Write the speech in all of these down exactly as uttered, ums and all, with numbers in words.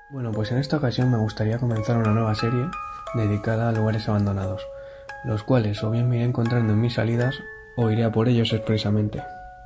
Bueno, pues en esta ocasión me gustaría comenzar una nueva serie dedicada a lugares abandonados, los cuales o bien me iré encontrando en mis salidas o iré a por ellos expresamente.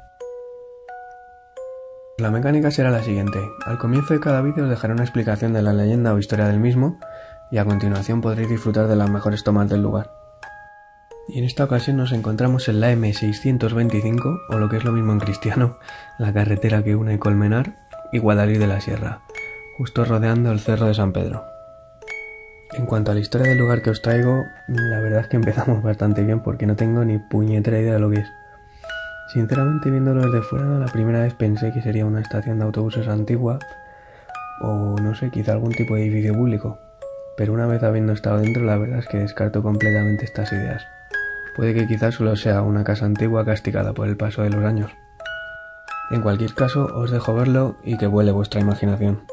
La mecánica será la siguiente: al comienzo de cada vídeo os dejaré una explicación de la leyenda o historia del mismo y a continuación podréis disfrutar de las mejores tomas del lugar. Y en esta ocasión nos encontramos en la eme seiscientos veinticinco, o lo que es lo mismo en cristiano, la carretera que une Colmenar y Guadalix de la Sierra, justo rodeando el Cerro de San Pedro. En cuanto a la historia del lugar que os traigo, la verdad es que empezamos bastante bien porque no tengo ni puñetera idea de lo que es. Sinceramente, viéndolo desde fuera, la primera vez pensé que sería una estación de autobuses antigua o no sé, quizá algún tipo de edificio público, pero una vez habiendo estado dentro, la verdad es que descarto completamente estas ideas. Puede que quizás solo sea una casa antigua castigada por el paso de los años. En cualquier caso, os dejo verlo y que vuele vuestra imaginación.